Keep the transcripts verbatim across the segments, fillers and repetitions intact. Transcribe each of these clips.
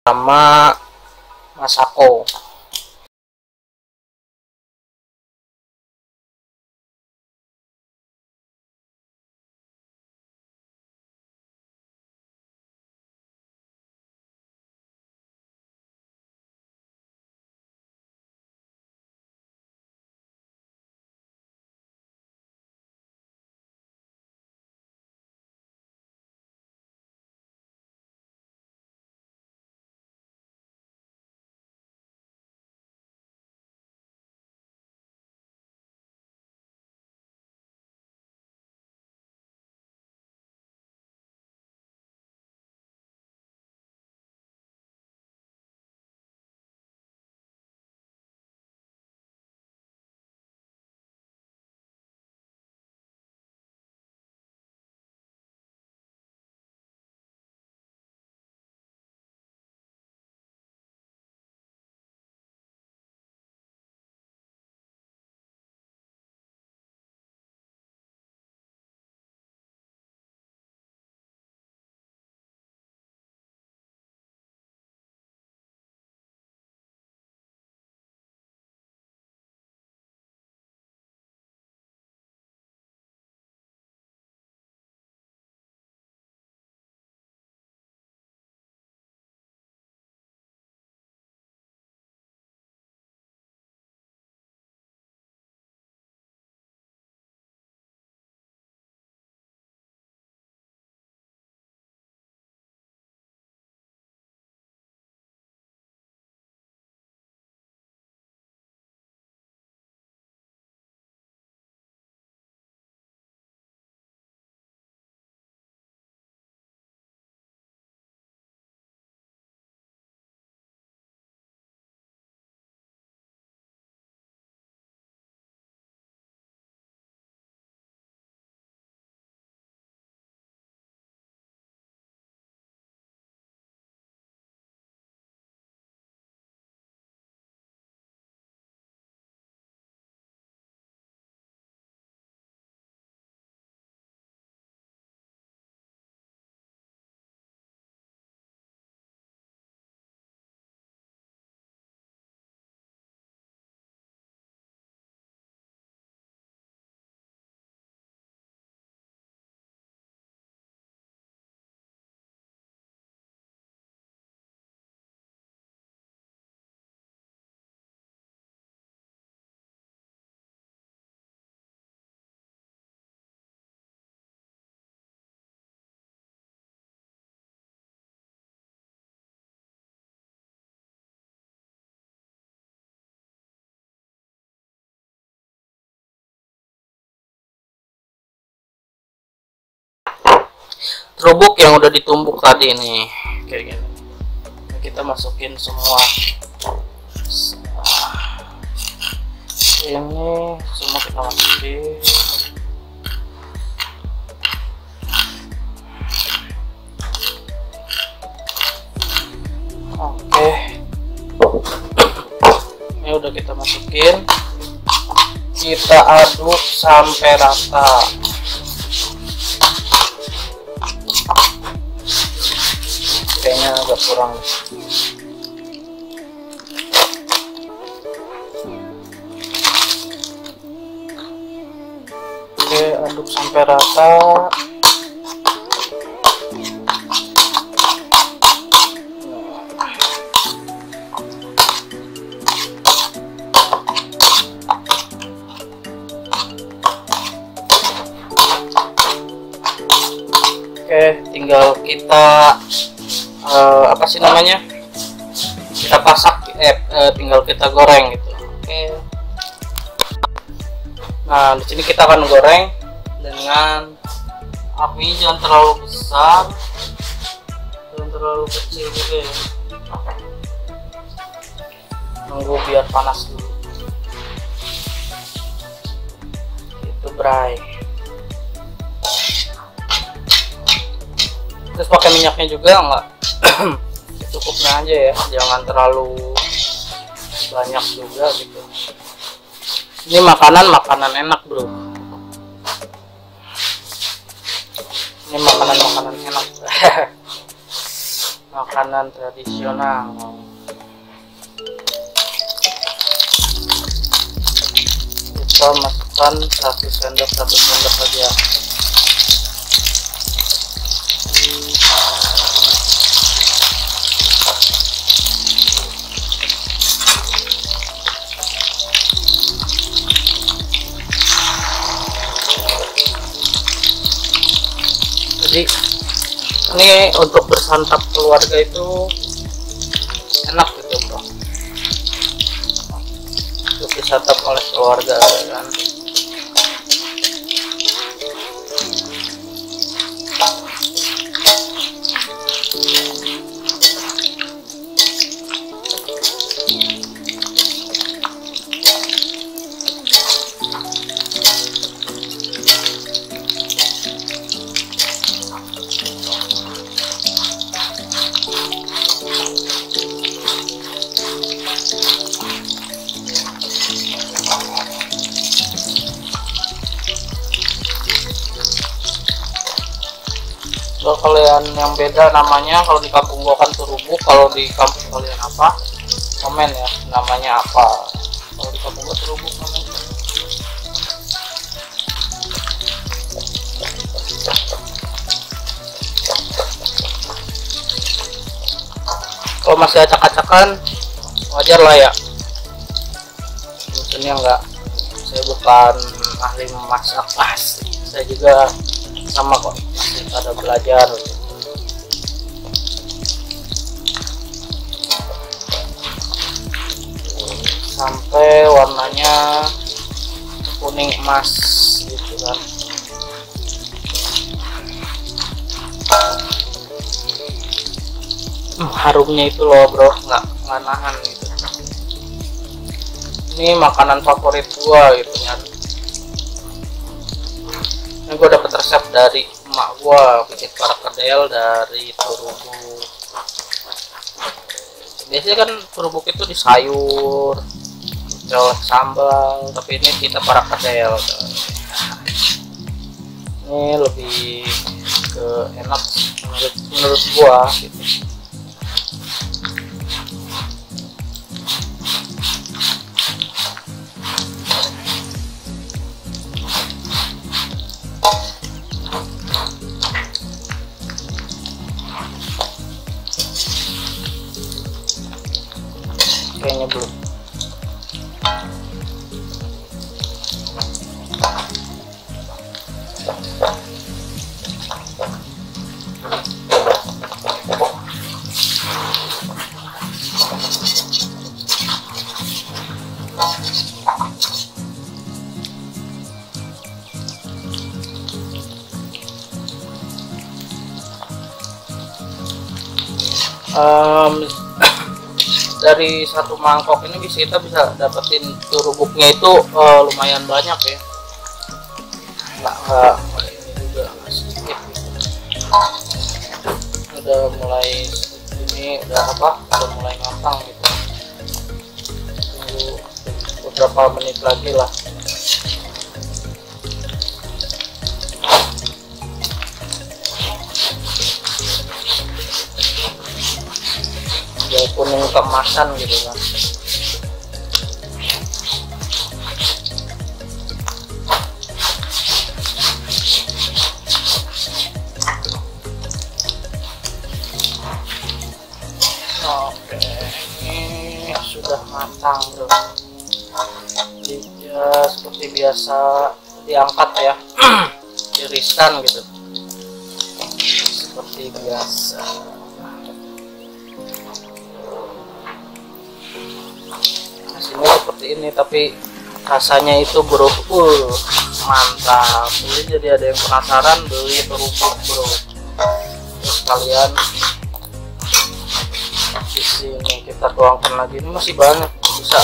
sama Masako. Terubuk yang udah ditumbuk tadi nih kayak gini, kita masukin semua ini, semua kita masukin. Oke, ini udah kita masukin, kita aduk sampai rata. Kayaknya agak kurang. Oke, aduk sampai rata. Oke, tinggal kita Uh, apa sih namanya, kita pasak, eh, uh, tinggal kita goreng gitu. Oke, nah di sini kita akan goreng dengan api jangan terlalu besar, jangan terlalu kecil juga ya, nunggu biar panas dulu itu bray. Terus pakai minyaknya juga enggak cukupnya aja ya, jangan terlalu banyak juga gitu. Ini makanan makanan enak bro, ini makanan makanan enak. Oke, makanan tradisional. Kita masukkan satu sendok satu sendok saja. Jadi ini untuk bersantap keluarga itu enak gitu bro, untuk disantap oleh keluarga kan. Kalau kalian yang beda namanya, kalau di kampung gua kan terubuk, kalau di kampung kalian apa, komen ya namanya apa. Kalau di kampung gua terubuk namanya. Kalau masih acak-acakan wajar lah ya, maksudnya enggak, saya bukan ahli memasak pasti, saya juga sama kok, ada belajar. Sampai warnanya kuning emas gitu kan. Hmm, harumnya itu loh bro, nggak nggak nahan gitu. Ini makanan favorit gua gitu kan. Ini gua dapet resep dari emak gua, bikin perkedel dari terubuk. Biasanya kan terubuk itu di sayur, colek sambal, tapi ini kita perkedel. Ini lebih ke enak menurut menurut gua gitu. Kayaknya belum. Um, dari satu mangkok ini bisa kita bisa dapetin terubuknya itu uh, lumayan banyak ya, nggak nggak ini juga nggak sedikit gitu. Udah mulai ini udah apa udah mulai matang gitu, tunggu beberapa menit lagi lah. Dia kuning keemasan gitu kan. Oke, ini sudah matang tuh. Jadi ya, seperti biasa diangkat ya, irisan gitu, seperti biasa. Hasilnya seperti ini, tapi rasanya itu bro, uh, mantap. Jadi jadi ada yang penasaran beli terubuk bro, terus kalian di sini kita tuangkan lagi. Ini masih banyak, bisa.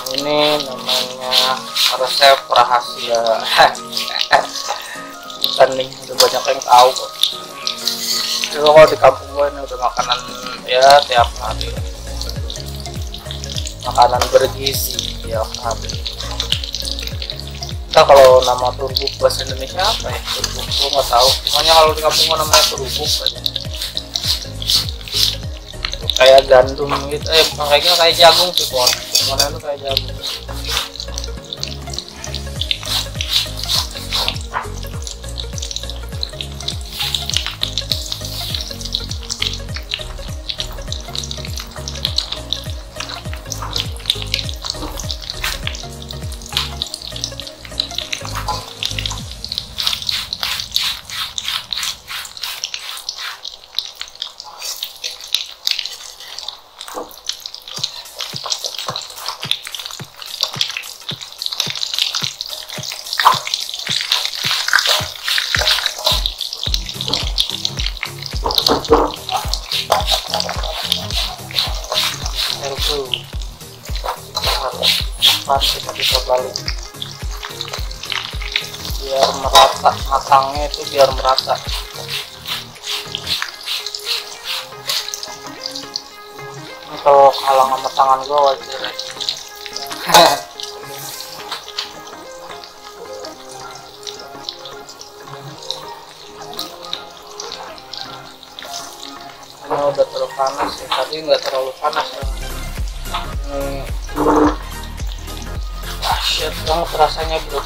Ini namanya resep rahasia. Ikan nih udah banyak yang tahu kok. Itu kalau di kampung gue ini udah makanan ya tiap hari, makanan bergizi tiap hari. Kita kalau nama turbuk bahasa Indonesia apa ya? Turbuk gue nggak tahu. Pokoknya kalau di kampung gue namanya turbuk aja. Kayak gandum gitu, eh bukan kayak gitu, kayak jagung sih pohon. Pohonnya itu kayak jagung. Kita bisa balik biar merata, matangnya itu biar merata. Ini kalau halang sama tangan gua wajar ya. Ini udah terlalu panas ya, tadi nggak terlalu panas ya. Ini dahsyat banget rasanya bro.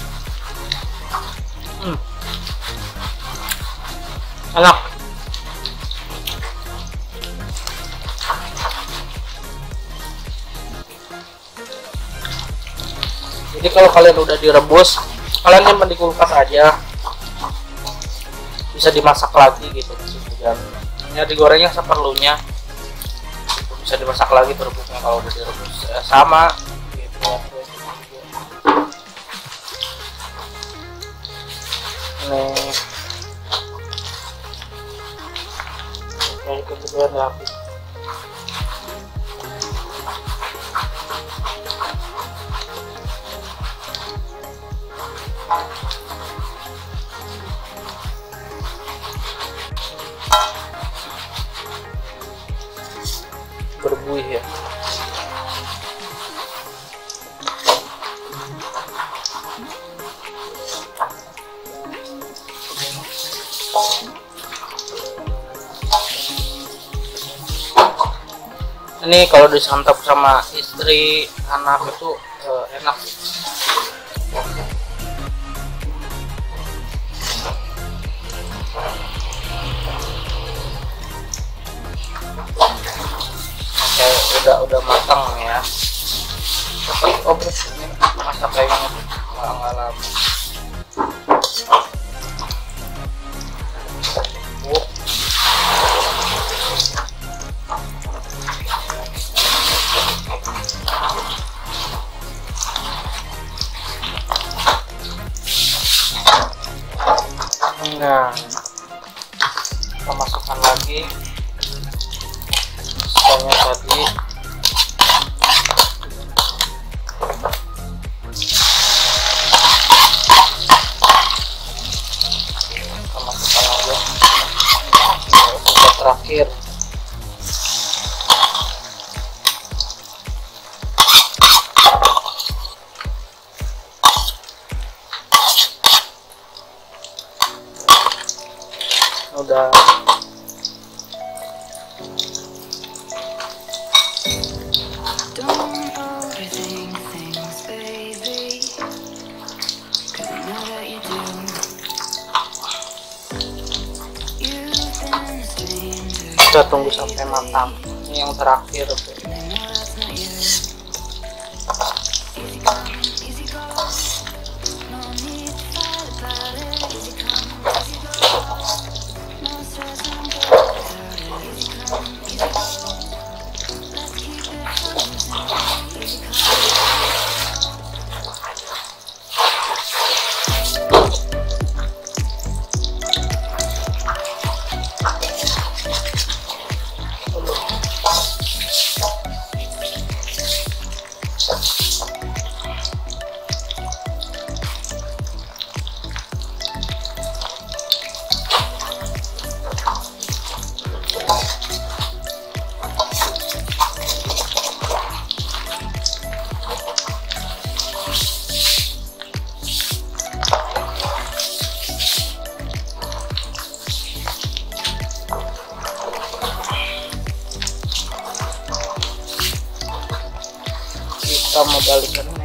hmm. Enak. Jadi kalau kalian udah direbus, kalian nyimpen di kulkas aja, bisa dimasak lagi gitu. Dan ya digorengnya seperlunya, bisa dimasak lagi turbuknya kalau udah direbus ya, sama gitu. Nih kayak kebetulan rapi. Berbuih ya. Ini kalau disantap sama istri, anak itu uh, enak. Oke, udah udah matang ya. Tapi oh ini masak kayaknya nggak nggak lama. Oh. Nah, kita masukkan lagi sisanya tadi. Kita masukkan lagi untuk terakhir. Udah kita tunggu sampai matang. Ini yang terakhir. kita mau balikan ini.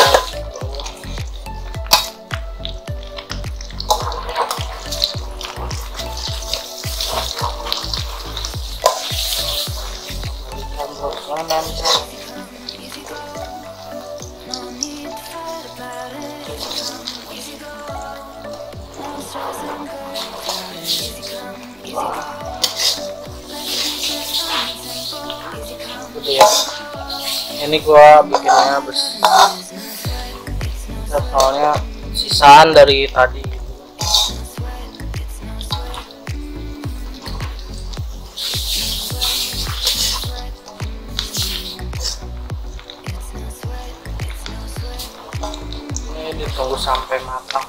Kanan. Gitu ya. Ini gua bikinnya bersih. Soalnya sisaan dari tadi. Ditunggu sampai matang.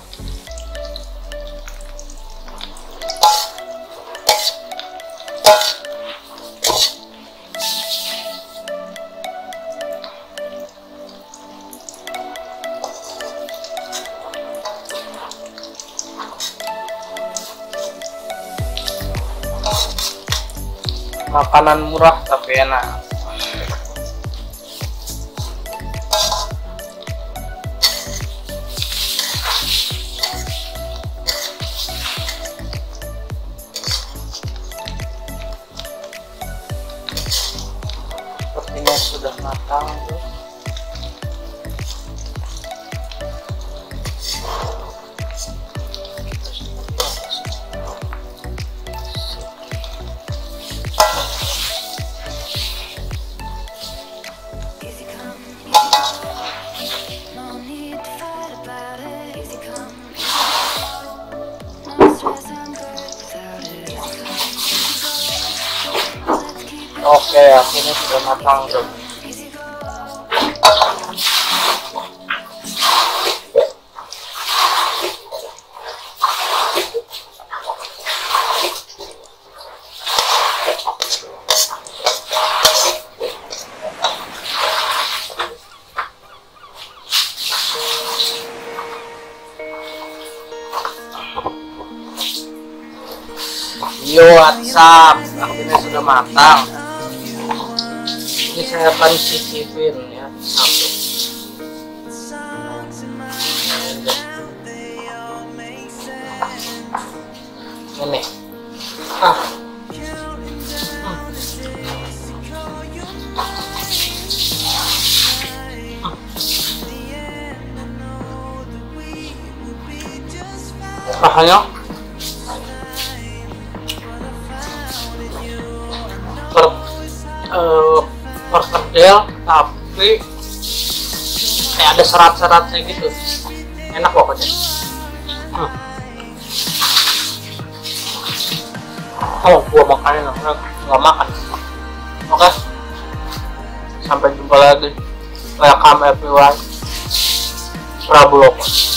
Makanan murah tapi enak. Sepertinya sudah matang tuh. Oke, akhirnya sudah matang tuh. Yo, WhatsApp, akhirnya sudah matang. Ini saya akan cicipin ya satu. Ini. Ah. Rasanya per, uh, perkedel tapi kayak ada serat-seratnya gitu, enak pokoknya. hmm. Oh, gua makannya nggak makan. Oke, sampai jumpa lagi. Welcome everyone. Prabu Loko.